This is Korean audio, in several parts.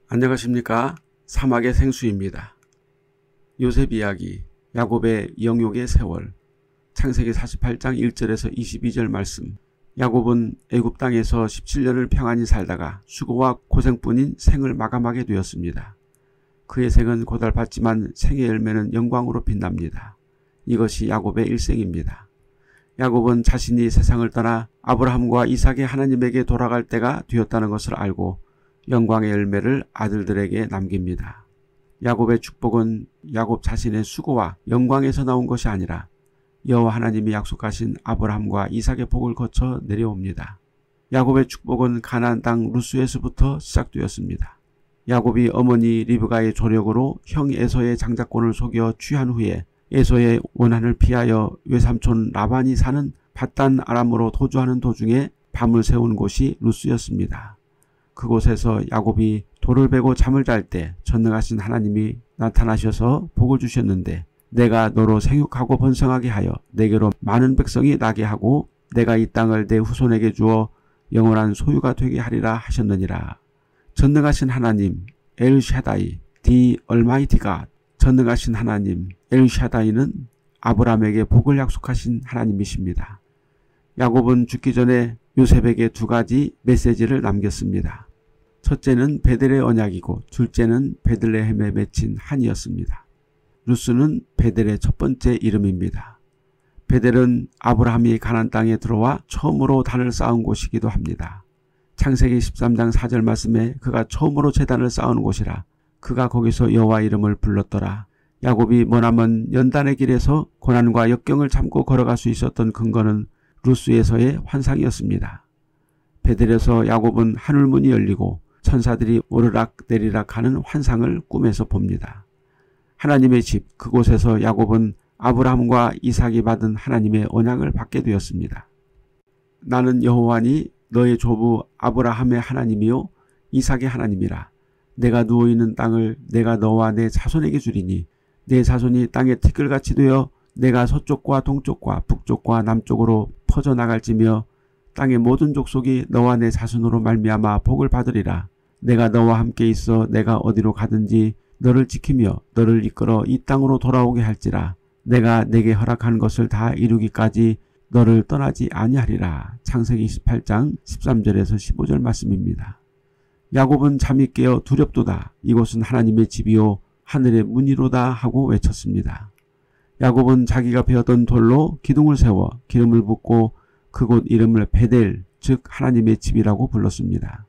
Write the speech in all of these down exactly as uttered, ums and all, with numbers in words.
안녕하십니까. 사막의 생수입니다. 요셉 이야기, 야곱의 영욕의 세월, 창세기 사십팔 장 일 절에서 이십이 절 말씀. 야곱은 애굽 땅에서 십칠 년을 평안히 살다가 수고와 고생뿐인 생을 마감하게 되었습니다. 그의 생은 고달팠지만 생의 열매는 영광으로 빛납니다. 이것이 야곱의 일생입니다. 야곱은 자신이 세상을 떠나 아브라함과 이삭의 하나님에게 돌아갈 때가 되었다는 것을 알고 영광의 열매를 아들들에게 남깁니다. 야곱의 축복은 야곱 자신의 수고와 영광에서 나온 것이 아니라 여호와 하나님이 약속하신 아브라함과 이삭의 복을 거쳐 내려옵니다. 야곱의 축복은 가나안 땅 루스에서부터 시작되었습니다. 야곱이 어머니 리브가의 조력으로 형 에서의 장자권을 속여 취한 후에 에서의 원한을 피하여 외삼촌 라반이 사는 밧단 아람으로 도주하는 도중에 밤을 새운 곳이 루스였습니다. 그곳에서 야곱이 돌을 베고 잠을 잘 때 전능하신 하나님이 나타나셔서 복을 주셨는데, 내가 너로 생육하고 번성하게 하여 내게로 많은 백성이 나게 하고 내가 이 땅을 내 후손에게 주어 영원한 소유가 되게 하리라 하셨느니라. 전능하신 하나님 엘샤다이, 디 얼마이티가, 전능하신 하나님 엘샤다이는 아브라함에게 복을 약속하신 하나님이십니다. 야곱은 죽기 전에 요셉에게 두 가지 메시지를 남겼습니다. 첫째는 베델의 언약이고 둘째는 베들레헴에 맺힌 한이었습니다. 루스는 베델의 첫 번째 이름입니다. 베델은 아브라함이 가나안 땅에 들어와 처음으로 단을 쌓은 곳이기도 합니다. 창세기 십삼 장 사 절 말씀에 그가 처음으로 제단을 쌓은 곳이라 그가 거기서 여호와 이름을 불렀더라. 야곱이 머나먼 연단의 길에서 고난과 역경을 참고 걸어갈 수 있었던 근거는 루스에서의 환상이었습니다. 베델에서 야곱은 하늘문이 열리고 천사들이 오르락 내리락 하는 환상을 꿈에서 봅니다. 하나님의 집, 그곳에서 야곱은 아브라함과 이삭이 받은 하나님의 언약을 받게 되었습니다. 나는 여호와니 너의 조부 아브라함의 하나님이요 이삭의 하나님이라. 내가 누워있는 땅을 내가 너와 내 자손에게 주리니 내 자손이 땅에 티끌같이 되어 내가 서쪽과 동쪽과 북쪽과 남쪽으로 퍼져나갈지며 땅의 모든 족속이 너와 내 자손으로 말미암아 복을 받으리라. 내가 너와 함께 있어 내가 어디로 가든지 너를 지키며 너를 이끌어 이 땅으로 돌아오게 할지라. 내가 내게 허락한 것을 다 이루기까지 너를 떠나지 아니하리라. 창세기 이십팔 장 십삼 절에서 십오 절 말씀입니다. 야곱은 잠이 깨어 두렵도다. 이곳은 하나님의 집이요 하늘의 문이로다 하고 외쳤습니다. 야곱은 자기가 베었던 돌로 기둥을 세워 기름을 붓고 그곳 이름을 베델, 즉 하나님의 집이라고 불렀습니다.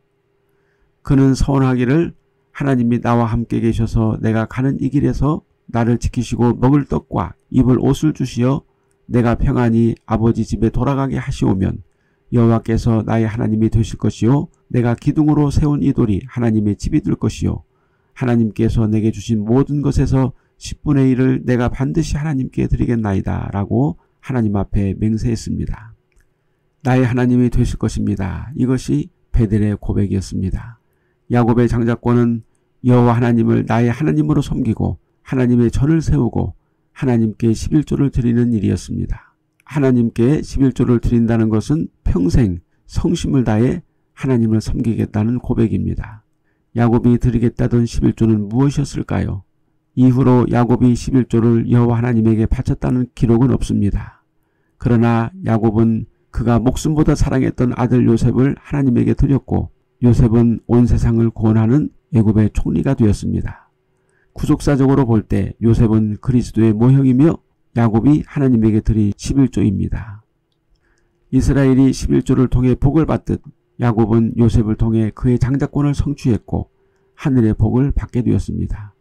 그는 서원하기를 하나님이 나와 함께 계셔서 내가 가는 이 길에서 나를 지키시고 먹을 떡과 입을 옷을 주시어 내가 평안히 아버지 집에 돌아가게 하시오면 여호와께서 나의 하나님이 되실 것이요 내가 기둥으로 세운 이 돌이 하나님의 집이 될 것이요 하나님께서 내게 주신 모든 것에서 십분의 일을 내가 반드시 하나님께 드리겠나이다 라고 하나님 앞에 맹세했습니다. 나의 하나님이 되실 것입니다. 이것이 베델의 고백이었습니다. 야곱의 장자권은 여호와 하나님을 나의 하나님으로 섬기고 하나님의 전을 세우고 하나님께 십일조를 드리는 일이었습니다. 하나님께 십일조를 드린다는 것은 평생 성심을 다해 하나님을 섬기겠다는 고백입니다. 야곱이 드리겠다던 십일조는 무엇이었을까요? 이후로 야곱이 십일조를 여호와 하나님에게 바쳤다는 기록은 없습니다. 그러나 야곱은 그가 목숨보다 사랑했던 아들 요셉을 하나님에게 드렸고 요셉은 온 세상을 구원하는 애굽의 총리가 되었습니다. 구속사적으로 볼 때 요셉은 그리스도의 모형이며 야곱이 하나님에게 드린 십일조입니다. 이스라엘이 십일조를 통해 복을 받듯 야곱은 요셉을 통해 그의 장자권을 성취했고 하늘의 복을 받게 되었습니다.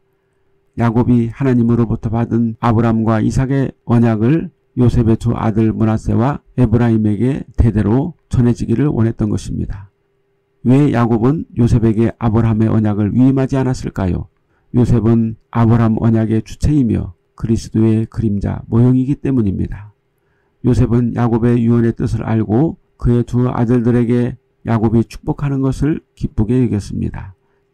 야곱이 하나님으로부터 받은 아브라함과 이삭의 언약을 요셉의 두 아들 므낫세와 에브라임에게 대대로 전해지기를 원했던 것입니다. 왜 야곱은 요셉에게 아브라함의 언약을 위임하지 않았을까요? 요셉은 아브라함 언약의 주체이며 그리스도의 그림자 모형이기 때문입니다. 요셉은 야곱의 유언의 뜻을 알고 그의 두 아들들에게 야곱이 축복하는 것을 기쁘게 여겼습니다.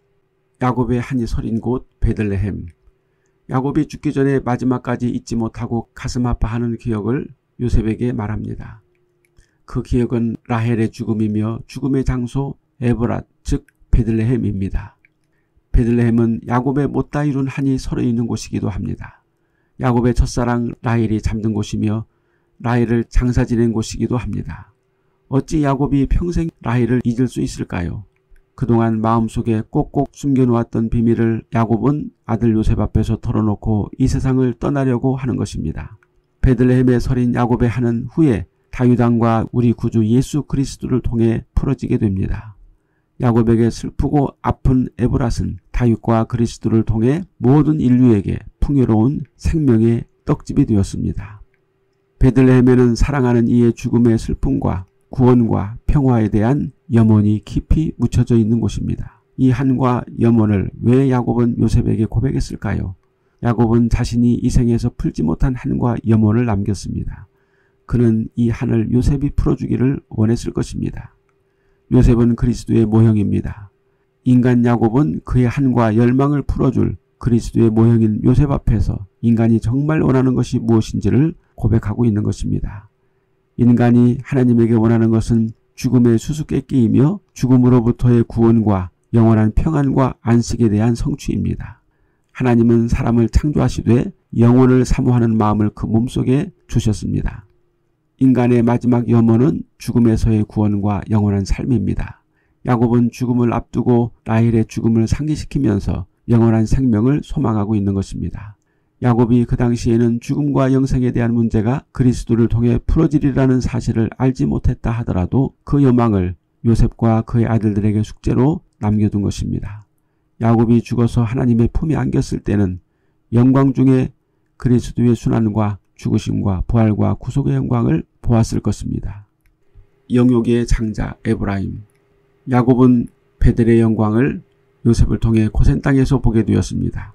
야곱의 한이 서린 곳 베들레헴. 야곱이 죽기 전에 마지막까지 잊지 못하고 가슴 아파하는 기억을 요셉에게 말합니다. 그 기억은 라헬의 죽음이며 죽음의 장소 에브랏, 즉 베들레헴입니다. 베들레헴은 야곱의 못다 이룬 한이 서려 있는 곳이기도 합니다. 야곱의 첫사랑 라헬이 잠든 곳이며 라헬을 장사 지낸 곳이기도 합니다. 어찌 야곱이 평생 라헬을 잊을 수 있을까요? 그동안 마음속에 꼭꼭 숨겨놓았던 비밀을 야곱은 아들 요셉 앞에서 털어놓고 이 세상을 떠나려고 하는 것입니다. 베들레헴에 서린 야곱의 한은 후에 다윗 왕과 우리 구주 예수 그리스도를 통해 풀어지게 됩니다. 야곱에게 슬프고 아픈 에브랏은 다윗과 그리스도를 통해 모든 인류에게 풍요로운 생명의 떡집이 되었습니다. 베들레헴에는 사랑하는 이의 죽음의 슬픔과 구원과 평화에 대한 염원이 깊이 묻혀져 있는 곳입니다. 이 한과 염원을 왜 야곱은 요셉에게 고백했을까요? 야곱은 자신이 이 생에서 풀지 못한 한과 염원을 남겼습니다. 그는 이 한을 요셉이 풀어주기를 원했을 것입니다. 요셉은 그리스도의 모형입니다. 인간 야곱은 그의 한과 열망을 풀어줄 그리스도의 모형인 요셉 앞에서 인간이 정말 원하는 것이 무엇인지를 고백하고 있는 것입니다. 인간이 하나님에게 원하는 것은 죽음의 수수께끼이며 죽음으로부터의 구원과 영원한 평안과 안식에 대한 성취입니다. 하나님은 사람을 창조하시되 영혼을 사모하는 마음을 그 몸속에 주셨습니다. 인간의 마지막 염원은 죽음에서의 구원과 영원한 삶입니다. 야곱은 죽음을 앞두고 라헬의 죽음을 상기시키면서 영원한 생명을 소망하고 있는 것입니다. 야곱이 그 당시에는 죽음과 영생에 대한 문제가 그리스도를 통해 풀어지리라는 사실을 알지 못했다 하더라도 그 여망을 요셉과 그의 아들들에게 숙제로 남겨둔 것입니다. 야곱이 죽어서 하나님의 품에 안겼을 때는 영광 중에 그리스도의 순환과 죽으심과 부활과 구속의 영광을 보았을 것입니다. 영육의 장자 에브라임. 야곱은 베델의 영광을 요셉을 통해 고센 땅에서 보게 되었습니다.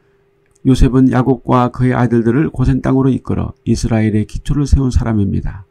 요셉은 야곱과 그의 아들들을 고센 땅으로 이끌어 이스라엘의 기초를 세운 사람입니다.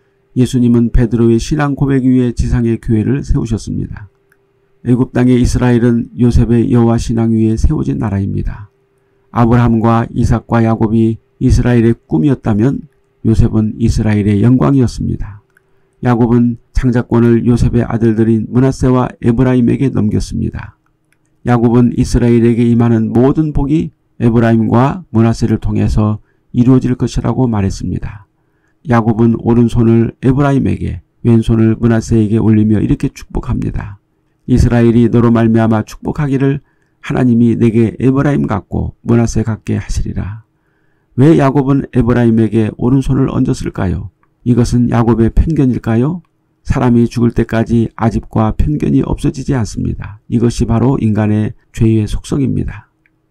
예수님은 베드로의 신앙 고백 위에 지상의 교회를 세우셨습니다. 애굽 땅의 이스라엘은 요셉의 여호와 신앙 위에 세워진 나라입니다. 아브라함과 이삭과 야곱이 이스라엘의 꿈이었다면 요셉은 이스라엘의 영광이었습니다. 야곱은 장자권을 요셉의 아들들인 므낫세와 에브라임에게 넘겼습니다. 야곱은 이스라엘에게 임하는 모든 복이 에브라임과 므낫세를 통해서 이루어질 것이라고 말했습니다. 야곱은 오른손을 에브라임에게 왼손을 므낫세에게 올리며 이렇게 축복합니다. 이스라엘이 너로 말미암아 축복하기를 하나님이 내게 에브라임 같고 므낫세 같게 하시리라. 왜 야곱은 에브라임에게 오른손을 얹었을까요? 이것은 야곱의 편견일까요? 사람이 죽을 때까지 아집과 편견이 없어지지 않습니다. 이것이 바로 인간의 죄의 속성입니다.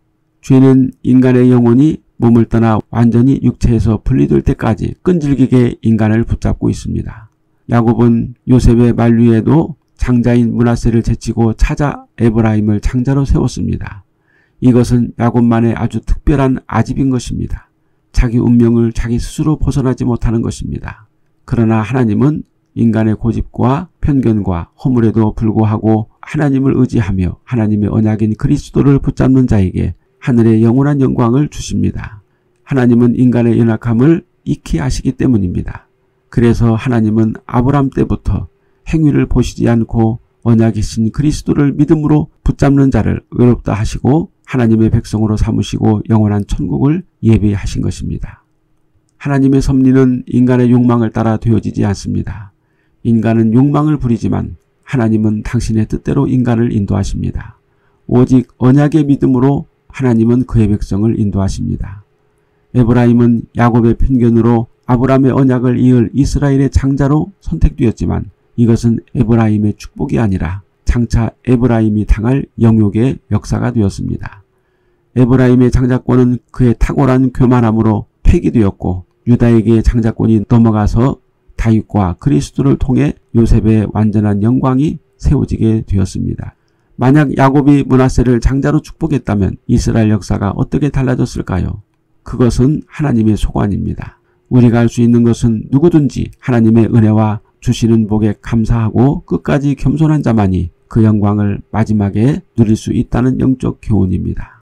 죄는 인간의 영혼이 몸을 떠나 완전히 육체에서 분리될 때까지 끈질기게 인간을 붙잡고 있습니다. 야곱은 요셉의 만류에도 장자인 므낫세를 제치고 찾아 에브라임을 장자로 세웠습니다. 이것은 야곱만의 아주 특별한 아집인 것입니다. 자기 운명을 자기 스스로 벗어나지 못하는 것입니다. 그러나 하나님은 인간의 고집과 편견과 허물에도 불구하고 하나님을 의지하며 하나님의 언약인 그리스도를 붙잡는 자에게 하늘의 영원한 영광을 주십니다. 하나님은 인간의 연약함을 익히 아시기 때문입니다. 그래서 하나님은 아브람 때부터 행위를 보시지 않고 언약이신 그리스도를 믿음으로 붙잡는 자를 의롭다 하시고 하나님의 백성으로 삼으시고 영원한 천국을 예비하신 것입니다. 하나님의 섭리는 인간의 욕망을 따라 되어지지 않습니다. 인간은 욕망을 부리지만 하나님은 당신의 뜻대로 인간을 인도하십니다. 오직 언약의 믿음으로 하나님은 그의 백성을 인도하십니다. 에브라임은 야곱의 편견으로 아브라함의 언약을 이을 이스라엘의 장자로 선택되었지만 이것은 에브라임의 축복이 아니라 장차 에브라임이 당할 영욕의 역사가 되었습니다. 에브라임의 장자권은 그의 탁월한 교만함으로 폐기되었고 유다에게 장자권이 넘어가서 다윗과 그리스도를 통해 요셉의 완전한 영광이 세워지게 되었습니다. 만약 야곱이 므낫세를 장자로 축복했다면 이스라엘 역사가 어떻게 달라졌을까요? 그것은 하나님의 소관입니다. 우리가 할 수 있는 것은 누구든지 하나님의 은혜와 주시는 복에 감사하고 끝까지 겸손한 자만이 그 영광을 마지막에 누릴 수 있다는 영적 교훈입니다.